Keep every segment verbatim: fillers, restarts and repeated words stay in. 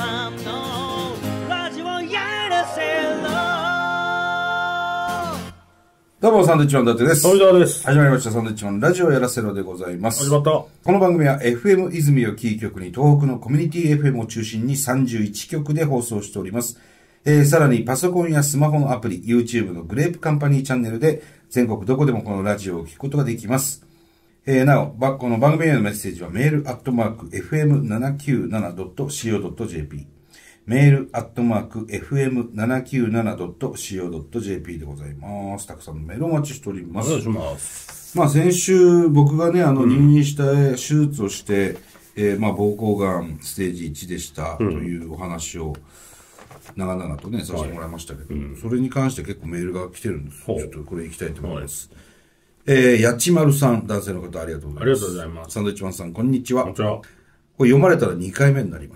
さんのラジオやらせろ。 どうも、サンドウィッチマン伊達です。 富澤です。 始まりました、サンドウィッチマンラジオやらせろでございます。 始まった。 この番組は エフエム 泉をキー局に東北のコミュニティ エフエム を中心にさんじゅういちきょくで放送しております。えー、さらにパソコンやスマホのアプリ、YouTube のグレープカンパニーチャンネルで全国どこでもこのラジオを聞くことができます。えー、なお、この番組へのメッセージはメールアットマーク エフエムななきゅうななドットシーオードットジェーピー メールアットマーク エフエムななきゅうななドットシーオードットジェーピー でございます。たくさんのメールをお待ちしております。 お願いします。 まあ先週僕がね、あの入院した手術をして、うん、えー、まあ膀胱がんステージいちでしたというお話を長々とね、させてもらいましたけど、はい、うん、それに関して結構メールが来てるんです。ちょっとこれ行きたいと思います。はい、えー、やちまるさん、男性の方ありがとうございます。 ありがとうございます。 サンドウィッチマンさん、こんにちは。 こんにちは。 これ読まれたらにかいめになります。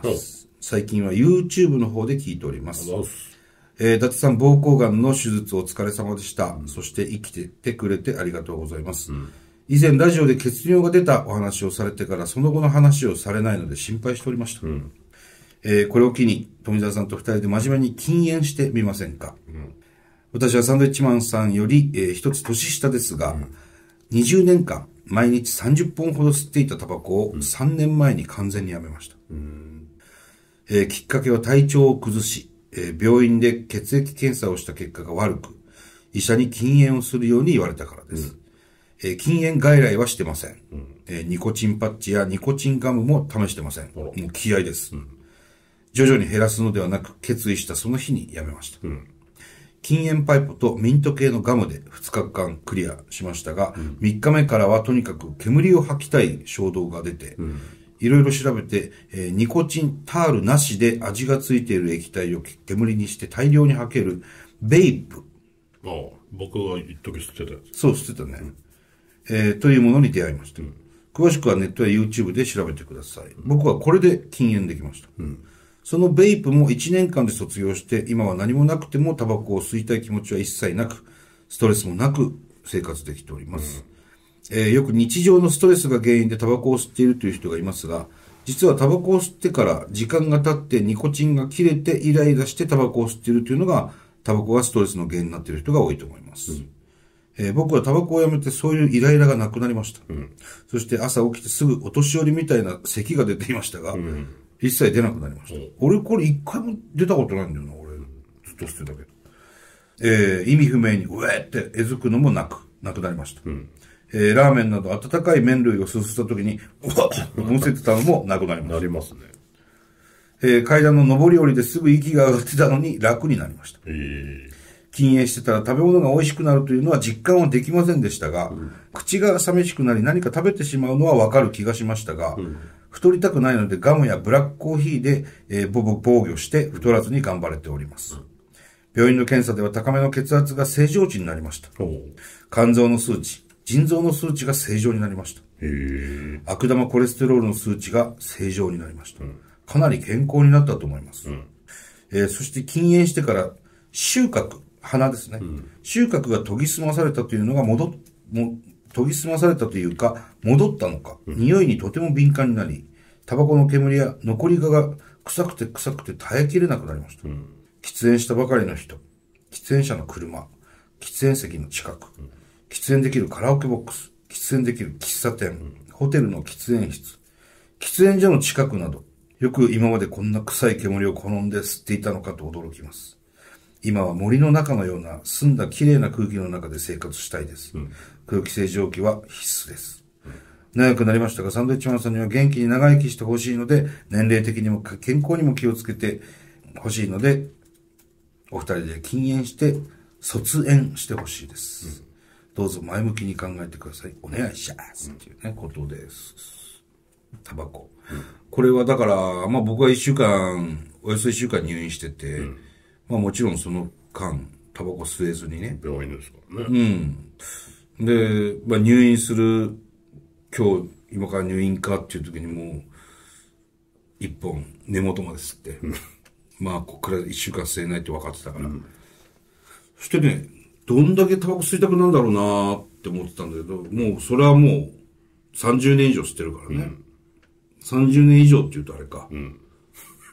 最近は YouTube の方で聞いております。えー、伊達さん、膀胱がんの手術お疲れ様でした。うん、そして生きててくれてありがとうございます。うん、以前ラジオで血尿が出たお話をされてからその後の話をされないので心配しておりました。うん、えー、これを機に富澤さんと二人で真面目に禁煙してみませんか。うん、私はサンドウィッチマンさんより、えー、一つ年下ですが、うん、にじゅうねんかん毎日さんじゅっぽんほど吸っていたタバコをさんねんまえに完全にやめました。うん、えー、きっかけは体調を崩し、えー、病院で血液検査をした結果が悪く、医者に禁煙をするように言われたからです。うん、えー、禁煙外来はしてません。うん、えー、ニコチンパッチやニコチンガムも試してません。もう気合です。うん、徐々に減らすのではなく、決意したその日にやめました。うん、禁煙パイプとミント系のガムでふつかかんクリアしましたが、うん、みっかめからはとにかく煙を吐きたい衝動が出て、うん、いろいろ調べて、えー、ニコチンタールなしで味がついている液体を煙にして大量に吐けるベイプ。 ああ、僕が一時吸ってたやつ。 そう、吸ってたね。うん、えー、というものに出会いました。うん、詳しくはネットや YouTube で調べてください。うん、僕はこれで禁煙できました。うん、そのベイプもいちねんかんで卒業して、今は何もなくてもタバコを吸いたい気持ちは一切なく、ストレスもなく生活できております。うん、えー、よく日常のストレスが原因でタバコを吸っているという人がいますが、実はタバコを吸ってから時間が経ってニコチンが切れてイライラしてタバコを吸っているというのが、タバコがストレスの原因になっている人が多いと思います。うん、えー、僕はタバコをやめてそういうイライラがなくなりました。うん、そして朝起きてすぐお年寄りみたいな咳が出ていましたが、うん、一切出なくなりました。うん、俺これ一回も出たことないんだよな、俺。ずっと吸ってたけど。えー、意味不明にうえーってえずくのもなく、なくなりました。うん、えー、ラーメンなど温かい麺類をすすった時に、うわっむせてたのもなくなりました。 なりますね。 えー、階段の上り下りですぐ息が上がってたのに楽になりました。えー、禁煙してたら食べ物が美味しくなるというのは実感はできませんでしたが、うん、口が寂しくなり何か食べてしまうのはわかる気がしましたが、うん、太りたくないのでガムやブラックコーヒーで、えー、ボブ防御して太らずに頑張れております。うん、病院の検査では高めの血圧が正常値になりました。肝臓の数値、腎臓の数値が正常になりました。へ悪玉コレステロールの数値が正常になりました。うん、かなり健康になったと思います。うん、えー、そして禁煙してから収穫、鼻ですね。うん、収穫が研ぎ澄まされたというのが戻っ、も研ぎ澄まされたというか戻ったのか、うん、匂いにとても敏感になり、タバコの煙や残り香が臭くて臭くて耐えきれなくなりました。うん、喫煙したばかりの人、喫煙者の車、喫煙席の近く、うん、喫煙できるカラオケボックス、喫煙できる喫茶店、うん、ホテルの喫煙室、喫煙所の近くなど、よく今までこんな臭い煙を好んで吸っていたのかと驚きます。今は森の中のような澄んだ綺麗な空気の中で生活したいです。うん、空気清浄機は必須です。うん、長くなりましたが、サンドウィッチマンさんには元気に長生きしてほしいので、年齢的にも健康にも気をつけてほしいので、お二人で禁煙して卒煙してほしいです。うん、どうぞ前向きに考えてください。お願いします。っていうね、ことです。タバコ。うん、これはだから、まあ僕は一週間、およそ一週間入院してて、うん、まあもちろんその間、タバコ吸えずにね。 病院ですからね。 うん。で、まあ入院する、今日、今から入院かっていう時にもう、一本根元まで吸って、うん、まあここから一週間吸えないって分かってたから。うん、そしてね、どんだけタバコ吸いたくなるんだろうなーって思ってたんだけど、もうそれはもうさんじゅうねん以上吸ってるからね。うん、さんじゅうねん以上って言うとあれか。うん、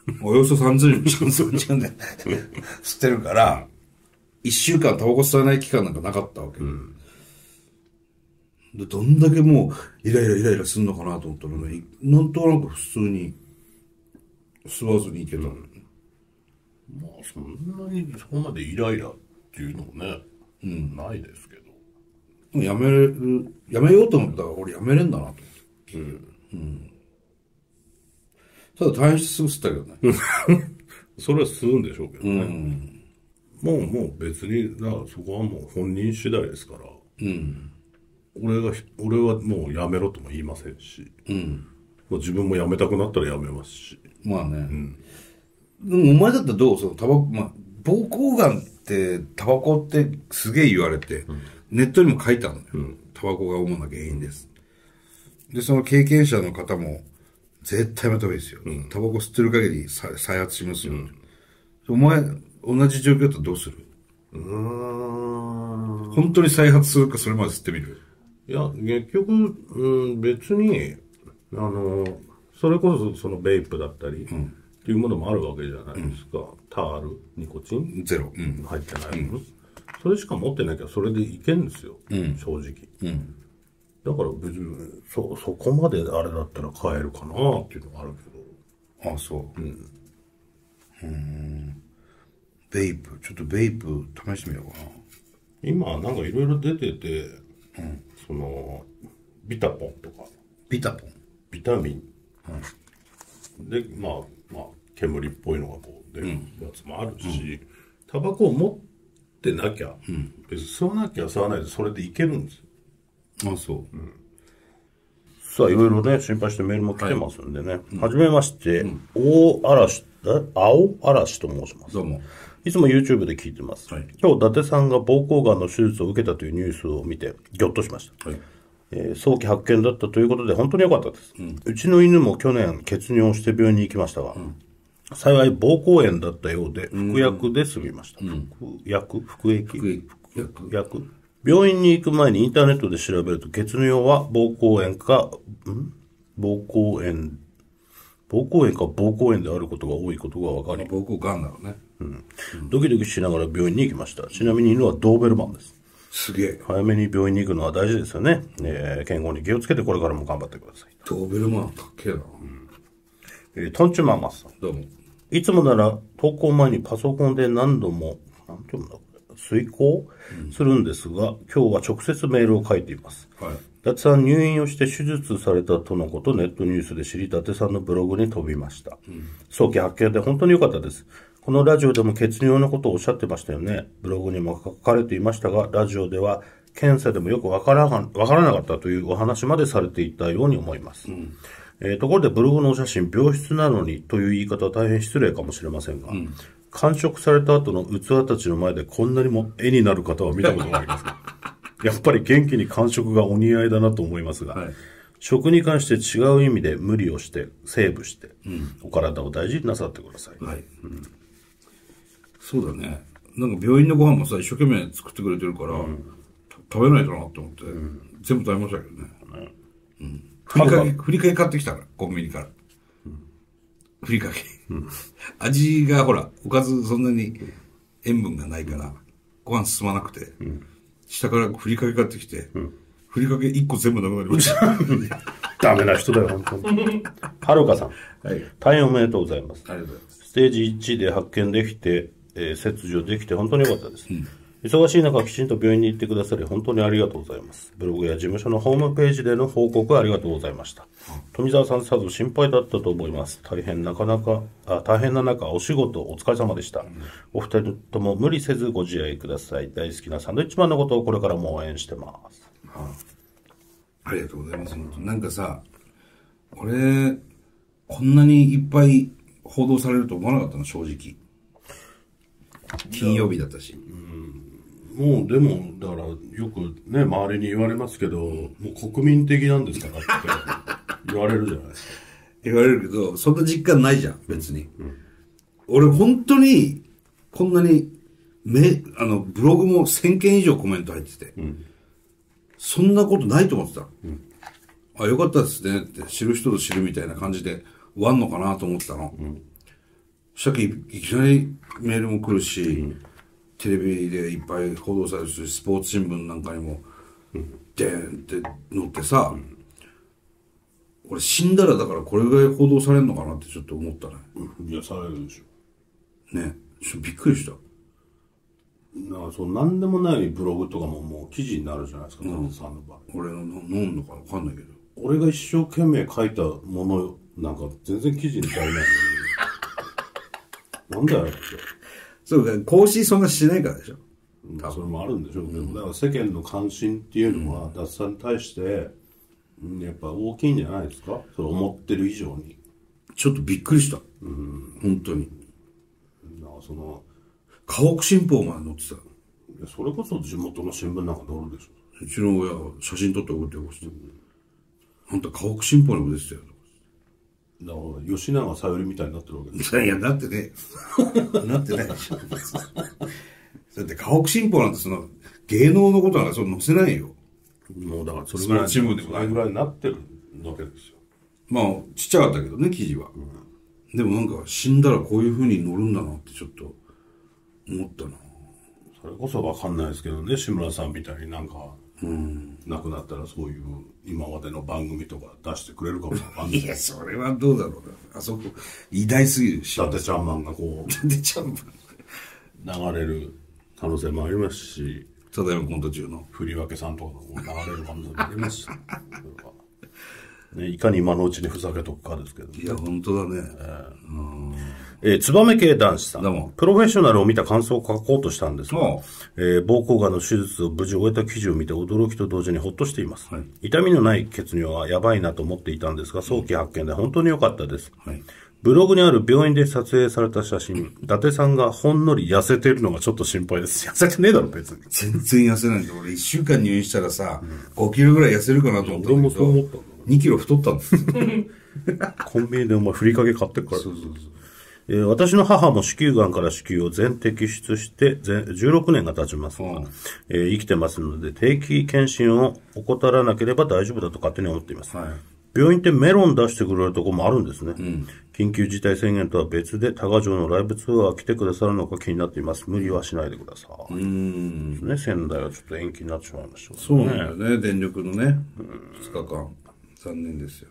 およそさんじゅう時間で吸ってるから、いっしゅうかんタバコ吸わない期間なんかなかったわけ。うん、でどんだけもう、イライライライラすんのかなと思ったらね、なんとなく普通に、吸わずにいけた。うん、 まあ、そんなに、そこまでイライラっていうのもね、うん、ないですけど。 やめる、やめようと思ったら俺やめれんだなと思って。うん。うん、ただ大変すぐ吸ったけどね。 それは吸うんでしょうけどね。うん、もう、もう別に、だからそこはもう本人次第ですから。うん。俺が、俺はもうやめろとも言いませんし。うん。もう自分もやめたくなったらやめますし。 まあね。うん。でもお前だったらどうそのタバコ、まあ、膀胱がんってタバコってすげえ言われて、うん、ネットにも書いてあるのよ。うん、タバコが主な原因です。で、その経験者の方も、絶対やめた方がいいですよ。うん、タバコ吸ってる限り再発しますよ。うん、お前、同じ状況だったらどうする？うーん。本当に再発するかそれまで吸ってみる？ いや、結局、うん、別に、あの、それこそそのベイプだったり、うん、っていうものもあるわけじゃないですか。うん、タール、ニコチンゼロ、うん、 入ってないもの、うん。それしか持ってなきゃそれでいけんですよ。うん、正直。うんだから別に、そ、そこまであれだったら買えるかなっていうのがあるけど。ああ、そう。うん。うん。ベイプ、ちょっとベイプ試してみようかな。 今、なんかいろいろ出てて、うん、その、ビタポンとか。 ビタポンビタミン。うん、で、まあ、まあ、煙っぽいのがこう出るやつもあるし、タバコを持ってなきゃ、うん、別に吸わなきゃ吸わないでそれでいけるんですよ。 あ、そう。うん、 さあ、いろいろね、心配してメールも来てますんでね。はい、はじめまして、うん、大嵐、青嵐と申します。 どうも。 いつも YouTube で聞いてます。はい、今日、伊達さんが膀胱がんの手術を受けたというニュースを見て、ぎょっとしました。はいえー、早期発見だったということで、本当に良かったです。うん、うちの犬も去年、血尿して病院に行きましたが、うん、幸い膀胱炎だったようで、服薬で済みました。うん、服薬服役服薬病院に行く前にインターネットで調べると血尿は膀胱炎か、ん膀胱炎、膀胱炎か膀胱炎であることが多いことが分かり。 膀胱がんだろうね、 うん。ドキドキしながら病院に行きました。ちなみに犬はドーベルマンです。 すげえ。 早めに病院に行くのは大事ですよね。えー、健康に気をつけてこれからも頑張ってください。 ドーベルマンかっけえな。うんえー、トンチュマンマスさん。 どうも。 いつもなら投稿前にパソコンで何度も、なんて読むんだ遂行するんですが、うん、今日は直接メールを書いています。はい。伊達さん入院をして手術されたとのことネットニュースで知り、伊達さんのブログに飛びました。うん、早期発見で本当に良かったです。このラジオでも血尿のことをおっしゃってましたよね。ブログにも書かれていましたが、ラジオでは検査でもよくわからな、わからなかったというお話までされていたように思います。うんえー、ところでブログのお写真、病室なのにという言い方は大変失礼かもしれませんが、うん、完食された後の器たちの前でこんなにも絵になる方は見たことがありますやっぱり元気に完食がお似合いだなと思いますが、はい、食に関して違う意味で無理をしてセーブして、うん、お体を大事になさってください、はいうん、 そうだね。なんか病院のご飯もさ一生懸命作ってくれてるから、うん、食べないとなと思って、うん、全部食べましたけどね、うんうんふりかけ、ふりかけ買ってきたから、コンビニから。うん、ふりかけ、うん。味がほら、おかずそんなに塩分がないから、ご飯進まなくて、うん、下からふりかけ買ってきて、うん、ふりかけいっこ全部なくなりました。 ダメな人だよ、本当に。はるかさん、はい。大変おめでとうございます。ありがとうございます。ステージいちで発見できて、えー、切除できて本当に良かったです。うん忙しい中、きちんと病院に行ってくださり、本当にありがとうございます。ブログや事務所のホームページでの報告ありがとうございました。富澤さんさぞ心配だったと思います。大変なかなか、あ大変な中、お仕事お疲れ様でした。うん、お二人とも無理せずご自愛ください。大好きなサンドイッチマンのことをこれからも応援してます。 はあ、ありがとうございます。なんかさ、俺、こんなにいっぱい報道されると思わなかったの、正直。金曜日だったし。 もうでもだからよくね周りに言われますけどもう国民的なんですからって言われるじゃないですか言われるけどそんな実感ないじゃん別に、うん、俺本当にこんなにめあのブログもせんけん以上コメント入ってて、うん、そんなことないと思ってた、うん、あよかったですねって知る人ぞ知るみたいな感じで終わんのかなと思ってたの、うん、 さっきいきなりメールも来るし、うん、テレビでいっぱい報道されるし、スポーツ新聞なんかにも、でーんって載ってさ、うん、俺死んだらだからこれぐらい報道されるのかなってちょっと思ったね。 うん、いや、されるでしょ。ね。ちょっとびっくりした。 なんかそう、なんでもないブログとかももう記事になるじゃないですか、うん、さんの場合。 俺の飲んのかわかんないけど。 俺が一生懸命書いたもの、なんか全然記事に足りないのに。なんだよって。 そうか、更新そんなしないからでしょ。 まあ、それもあるんでしょうけど、うん、だから世間の関心っていうのは、脱サラに対して、うん、やっぱ大きいんじゃないですか、それ思ってる以上に。 ちょっとびっくりした。うん、本当に。 なんかその、 河北新報まで載ってた。いや、それこそ地元の新聞なんか載るでしょ。 うちの親、写真撮って送ってこして。うん、あんた河北新報にも出てたよ。 だから吉永小百合みたいになってるわけです。 いや、なってね。なってないでしょ。だって河北新報なんてその芸能のことなんかそれ載せないよ。 もうだからそれぐらい新聞でもそれぐらいになってるわけですよ。 まあちっちゃかったけどね、記事は。うん、でもなんか死んだらこういう風に載るんだなってちょっと思ったな。 それこそわかんないですけどね、志村さんみたいになんか。うん、亡くなったらそういう今までの番組とか出してくれるかもわかんない。 いや、それはどうだろうな。あそこ、偉大すぎるし。 伊達ちゃんマンがこう、 伊達ちゃんマン流れる可能性もありますし、 ただいまコント中の振り分けさんとかも流れる可能性もありますし、ね、いかに今のうちにふざけとくかですけど、ね。 いや、本当だね。えーうんえー、ツバメ系男子さん。どうも。プロフェッショナルを見た感想を書こうとしたんですが、えー、膀胱がんの手術を無事終えた記事を見て驚きと同時にほっとしています。はい、痛みのない血尿はやばいなと思っていたんですが、早期発見で本当に良かったです。はい、ブログにある病院で撮影された写真、伊達さんがほんのり痩せてるのがちょっと心配です。痩せてねえだろ、別に。 全然痩せないんだ。俺いっしゅうかん入院したらさ、うん、ごキロぐらい痩せるかなと思ったんだけど。 俺もそう思ったんだ。 にキロ太ったんです。 コンビニでお前ふりかけ買ってくから。そうそうそう。えー、私の母も子宮がんから子宮を全摘出してじゅうろくねんが経ちますが、うんえー、生きてますので定期検診を怠らなければ大丈夫だと勝手に思っています。はい、病院ってメロン出してくれるとこもあるんですね、うん。緊急事態宣言とは別で多賀城のライブツアー来てくださるのか気になっています。無理はしないでください。うんね、仙台はちょっと延期になってしまいました、ね。 そうなんだよね、電力のね。ふつかかん。残念ですよ。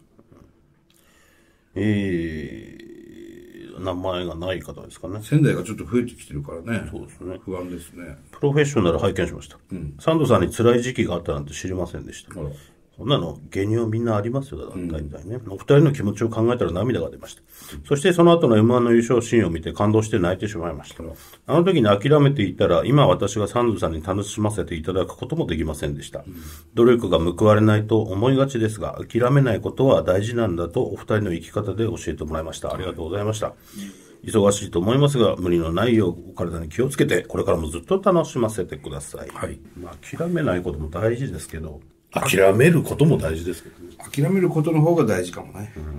えー。名前がない方ですかね。 仙台がちょっと増えてきてるからね。 そうですね。 不安ですね。 プロフェッショナル拝見しました。うん、サンドさんに辛い時期があったなんて知りませんでした。そんなの、下乳みんなありますよ、だから大体ね、うん。お二人の気持ちを考えたら涙が出ました。うん、そしてその後の エムワン の優勝シーンを見て感動して泣いてしまいました。うん、あの時に諦めていたら、今私がサンドさんに楽しませていただくこともできませんでした。うん、努力が報われないと思いがちですが、諦めないことは大事なんだとお二人の生き方で教えてもらいました。ありがとうございました。うん忙しいと思いますが、無理のないようお体に気をつけて、これからもずっと楽しませてください。はい。まあ、諦めないことも大事ですけど、諦めることも大事ですけどね。 諦めることの方が大事かもね。うんうん、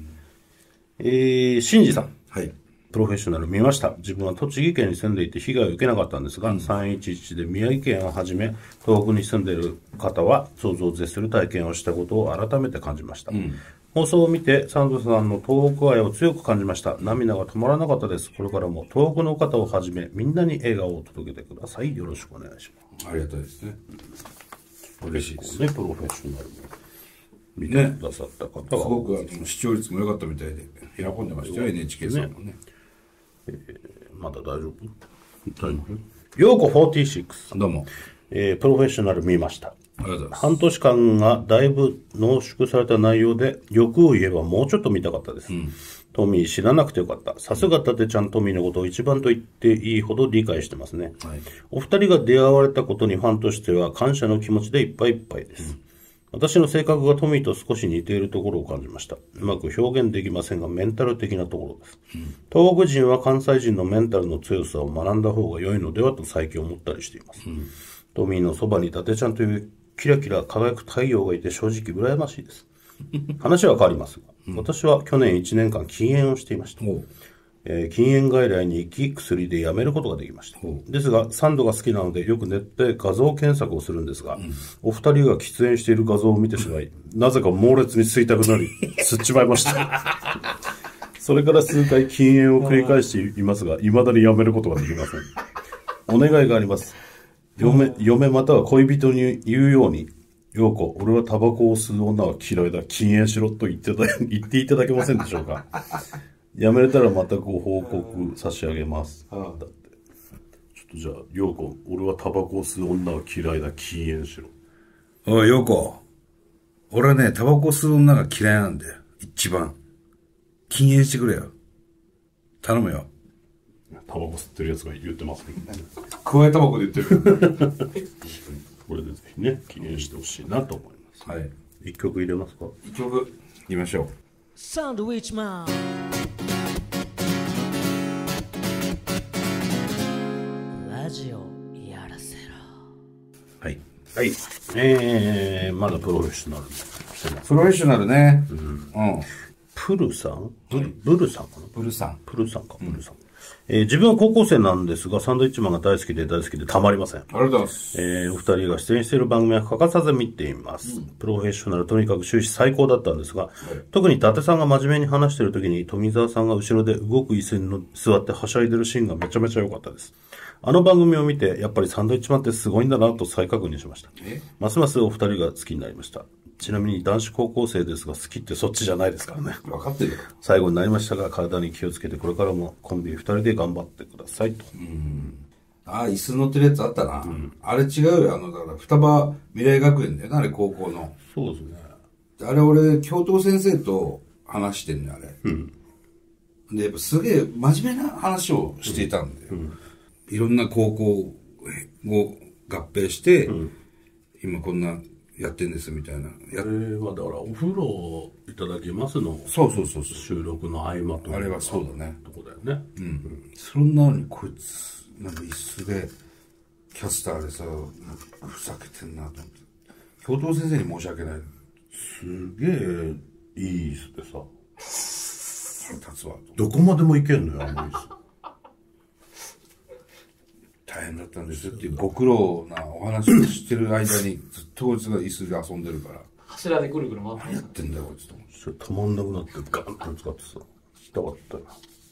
えー、しんじさん。 はい。 プロフェッショナル見ました。自分は栃木県に住んでいて被害を受けなかったんですが、うん、さんいちいちで宮城県をはじめ、東北に住んでいる方は想像を絶する体験をしたことを改めて感じました。うん放送を見て、サンドさんの東北愛を強く感じました。涙が止まらなかったです。これからも東北の方をはじめ、みんなに笑顔を届けてください。よろしくお願いします。 ありがたいですね。嬉しいですね、プロフェッショナルも。見てくださった方は、ね、 すごくあの視聴率も良かったみたいで、喜んでましたよ、エヌエイチケー さんもね。 えー、まだ大丈夫大丈夫ようこフォーティーシックス。 どうも。 えー、プロフェッショナル見ました。半年間がだいぶ濃縮された内容で、欲を言えばもうちょっと見たかったです。うん、トミー知らなくてよかった。さすが伊達ちゃんトミーのことを一番と言っていいほど理解してますね。はい、お二人が出会われたことにファンとしては感謝の気持ちでいっぱいいっぱいです。うん、私の性格がトミーと少し似ているところを感じました。うまく表現できませんがメンタル的なところです。うん、東北人は関西人のメンタルの強さを学んだ方が良いのではと最近思ったりしています。うん、トミーのそばに伊達ちゃんというキラキラ輝く太陽がいて正直羨ましいです。話は変わりますが、うん、私は去年いちねんかん禁煙をしていました。えー、禁煙外来に行き薬でやめることができました。ですがサンドが好きなのでよくネットで画像検索をするんですが、うん、お二人が喫煙している画像を見てしまいなぜか猛烈に吸いたくなり吸っちまいました。 それから数回禁煙を繰り返していますが、未だにやめることができません。お願いがあります。嫁、嫁または恋人に言うように、陽子、俺はタバコを吸う女は嫌いだ、禁煙しろと言ってた、言っていただけませんでしょうか。やめれたらまたご報告差し上げます。だって。ちょっとじゃあ、陽子、俺はタバコを吸う女は嫌いだ、禁煙しろ。 おい、陽子。俺はね、タバコ吸う女が嫌いなんだよ。一番。禁煙してくれよ。頼むよ。 タバコ吸ってるやつが言ってますけどね。 加えタバコで言ってる。 これでぜひね、記念してほしいなと思います。 はい。 一曲入れますか？ 一曲、言いましょう。 サンドウィッチマン。ラジオやらせろ。 はい。はい。えー、まだプロフェッショナルしてます。 プロフェッショナルね。うん。うん、 プルさんブル、ブルさんかなプルさん。 プルさんか、プルさん。えー、自分は高校生なんですが、サンドイッチマンが大好きで大好きでたまりません。ありがとうございます。 えー、お二人が出演している番組は欠かさず見ています。うん、プロフェッショナルとにかく終始最高だったんですが、はい、特に伊達さんが真面目に話している時に富澤さんが後ろで動く椅子に座ってはしゃいでるシーンがめちゃめちゃ良かったです。あの番組を見て、やっぱりサンドイッチマンってすごいんだなと再確認しました。ますますお二人が好きになりました。ちなみに男子高校生ですが好きってそっちじゃないですからね。 分かってるよ。 最後になりましたが体に気をつけてこれからもコンビ二人で頑張ってくださいと。 うん。ああ、椅子乗ってるやつあったな。うん、あれ違うよ。あの、だから双葉未来学園だよな、あれ高校の。 そうですね。 あれ俺、教頭先生と話してんね、あれ。うん。で、やっぱすげえ真面目な話をしていたんだよ。うんうん、いろんな高校を合併して、うん、今こんな、やってんですみたいな。 えー、まあだからお風呂いただきますの。 そうそうそうそう。 収録の合間とか。 あれはそうだね。 とこだよね。 うん。うん、そんなのにこいつ、なんか椅子で、キャスターでさ、ふざけてんなと思って。教頭先生に申し訳ない。 すげえ、いい椅子でさ。 腹立つわ。 どこまでもいけんのよ、あの椅子。 大変だったんですよっていうご苦労なお話をしてる間にずっとこいつが椅子で遊んでるから柱でぐるぐる回って何やってんだよこいつとそれ止まんなくなってガンと使ってさしたかったよ。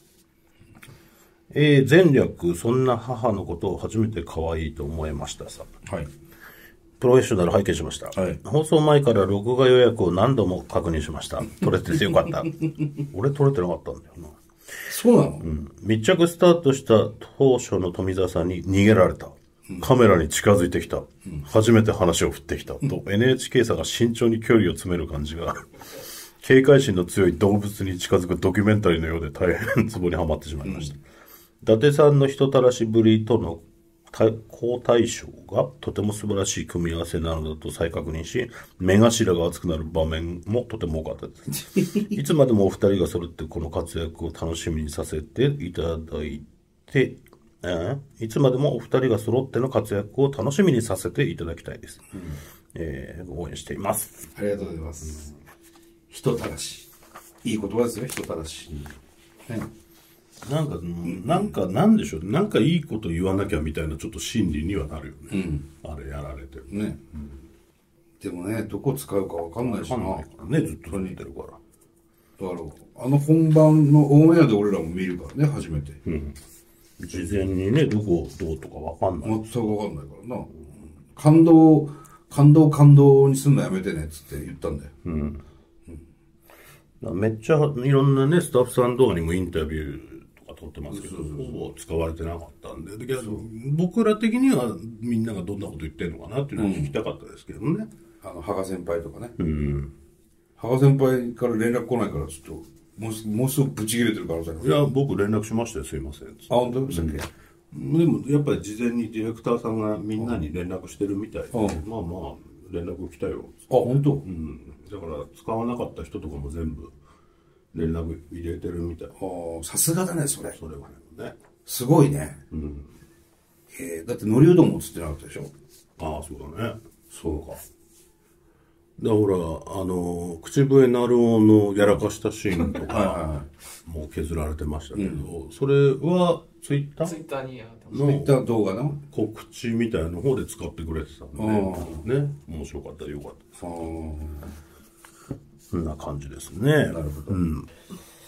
えー、前略そんな母のことを初めて可愛いと思いましたさ。 はい。 プロフェッショナル拝見しました、はい、放送前から録画予約を何度も確認しました。撮れててよかった俺撮れてなかったんだよな。 そうなの、 うん、密着スタートした当初の富澤さんに逃げられた、うん、カメラに近づいてきた、うん、初めて話を振ってきた、うん、と エヌエイチケー さんが慎重に距離を詰める感じが警戒心の強い動物に近づくドキュメンタリーのようで大変ツボにはまってしまいました、うん、伊達さんの人たらしぶりとの好対象がとても素晴らしい組み合わせなのだと再確認し、目頭が熱くなる場面もとても多かったです。いつまでもお二人が揃ってこの活躍を楽しみにさせていただいて、えー、いつまでもお二人が揃っての活躍を楽しみにさせていただきたいです。うんえー、応援しています。 ありがとうございます。うん、人たらし。いい言葉ですよ、人たらし。うんねなんか、うん、なんか、なんでしょう、なんかいいこと言わなきゃみたいなちょっと心理にはなるよね。うん、あれやられてる。 ね、うん。でもね、どこ使うかわかんないしな。わかんないからね、ずっと見てるから。 だから、あの本番のオンエアで俺らも見るからね、初めて。うん。 事前にね、どこ、どうとかわかんない。 全くわかんないからな。うん、感動、感動、感動にすんのやめてね、つって言ったんだよ。うん。 うん、めっちゃいろんなね、スタッフさんとかにもインタビュー、撮ってますけど、ほぼ使われてなかったんで、で僕ら的にはみんながどんなこと言ってるのかなっていうのを聞きたかったですけどね。 うん、あの、羽賀先輩とかね。うん。羽賀先輩から連絡来ないから、ちょっと、もうもうすぐブチ切れてる可能性ある。 いや、僕連絡しましたよ、すいません。あ、 本当でしたっけ、 うん、でも、やっぱり事前にディレクターさんがみんなに連絡してるみたいで、うん、まあまあ、連絡来たよ。 あ、本当？ うん。だから、使わなかった人とかも全部、連絡入れてるみたい。 さすがだね、それ。 それはね。 すごいね。うん。へえ、だって海苔うどんもつってなかったでしょ。 ああ、そうだね。そうか。だから、あの、口笛なるおのやらかしたシーンとか、もう削られてましたけど、うん、それはツイッターツイッターにやってます。ツイッター動画の告知みたいな方で使ってくれてたんで、ね。面白かったよかったです。そんな感じですね。なるほど。うん。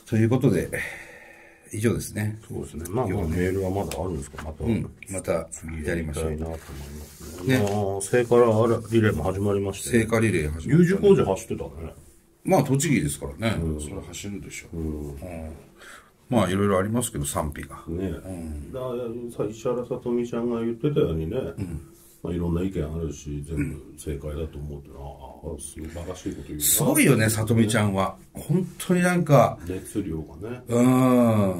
ということで、以上ですね。 そうですね。まあ、まあ、メールはまだあるんですかまた。うん。 また、やりましょう。 やりたいなと思いますね。ね。まあ、聖火リレーも始まりまして。 聖火リレー始まりました。有事工事走ってたね。 まあ、栃木ですからね。うん、それは走るでしょう。うんうん、まあ、いろいろありますけど、賛否が。ね。 うん、だから、石原さとみちゃんが言ってたようにね、うんまあ、いろんな意見あるし、全部正解だと思うってのは、素晴らしいこと言うな。 すごいよね、さとみちゃんは。本当になんか、 熱量がね。 うん、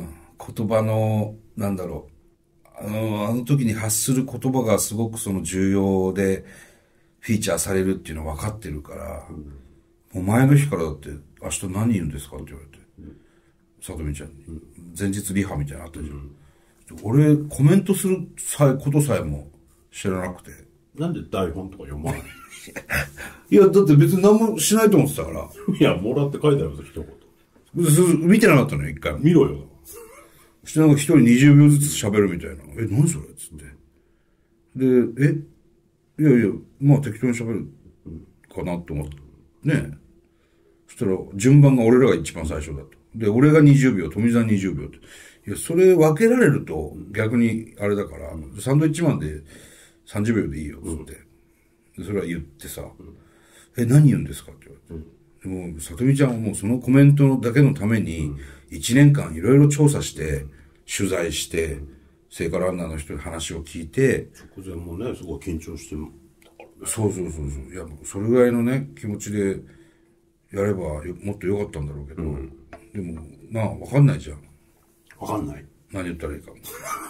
言葉の、なんだろう。あの、あの時に発する言葉がすごくその重要で、フィーチャーされるっていうのは分かってるから、うん、もう前の日からだって、明日何言うんですかって言われて、さとみちゃんに、うん。前日リハみたいなのあったじゃん。うん、俺、コメントするさえことさえも、知らなくて。 なんで台本とか読まないいや、だって別に何もしないと思ってたから。 いや、もらって書いてあるんですよ、 一言。見てなかったのよ、一回。 見ろよ。 そしてなんか一人にじゅうびょうずつ喋るみたいな。え、何それつって。で、えいやいや、まあ適当に喋るかなと思って。ねえ。そしたら、順番が俺らが一番最初だと。で、俺がにじゅうびょう、富澤にじゅうびょうって。いや、それ分けられると逆にあれだから、サンドイッチマンで、さんじゅうびょうでいいよ、つって。うん、それは言ってさ、うん、え、何言うんですかって言われて。うん、でも、さとみちゃんはもうそのコメントだけのために、いちねんかんいろいろ調査して、うん、取材して、うん、聖火ランナーの人に話を聞いて、 直前もね、すごい緊張してたからね。そうそうそうそう。いや、それぐらいのね、気持ちでやればもっと良かったんだろうけど、うん、でも、まあ、わかんないじゃん。 わかんない。 何言ったらいいかも。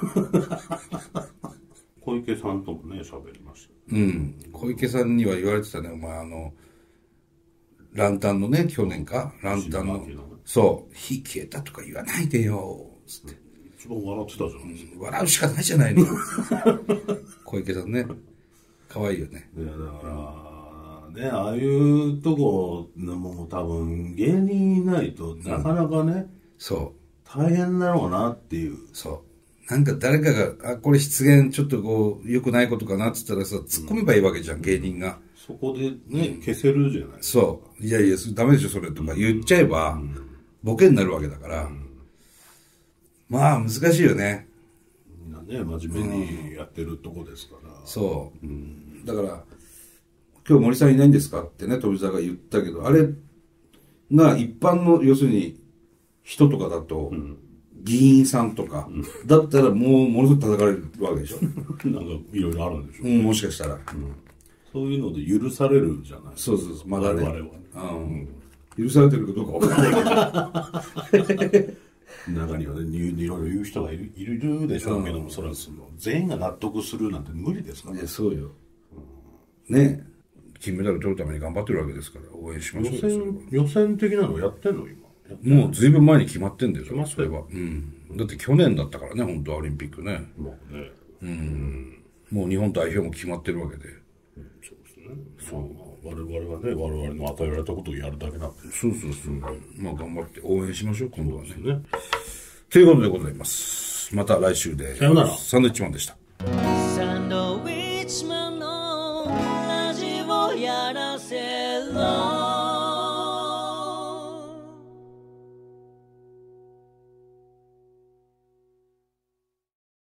小池さんともね、喋りました。 うん。小池さんには言われてたね、お前あの、ランタンのね、去年かランタンの、そう、火消えたとか言わないでよ、つって。 一番笑ってたじゃないですか。 うん、笑うしかないじゃないの。小池さんね。可愛いよね。 いや、だから、ね、ああいうとこ、もう多分、芸人いないとなかなかね、うん、 そう。 大変だろうなっていう。 そう。なんか誰かが、あ、これ失言ちょっとこう、良くないことかなって言ったらさ、突っ込めばいいわけじゃん、うん、芸人が。 そこでね、うん、消せるじゃない。 そう。いやいや、ダメでしょ、それとか言っちゃえば、うん、ボケになるわけだから。うん、まあ、難しいよね。 みんなね、真面目にやってるとこですから。 うん、そう。うん、だから、今日森さんいないんですかってね、富澤が言ったけど、あれが一般の、要するに、人とかだと、うん、議員さんとか、うん、だったらもうものすごく叩かれるわけでしょ。 なんかいろいろあるんでしょう、 うん、もしかしたら、うん。 そういうので許されるじゃない。 そうそうそう、まだね。 我々はね、 うん。許されてるかどうかわからないけど。 中にはね、いろいろ言う人がいるいるでしょうけども、うん、それはその全員が納得するなんて無理ですから、ね。 いや、そうよ。うん、ねえ。金メダル取るために頑張ってるわけですから、応援しましょうよ。 予選、予選的なのやってんの今。 もうずいぶん前に決まってんだよ、決まってれば。うん。だって去年だったからね、本当はオリンピックね。 もうね。 うん。もう日本代表も決まってるわけで。 うん、そうですね。そう。我々はね、我々の与えられたことをやるだけなんで。 そうそうそう。まあ頑張って応援しましょう、今度はね。ね。ということでございます。また来週で。 さよなら。 サンドウィッチマンでした。 サンドウィッチマンのラジオやらせ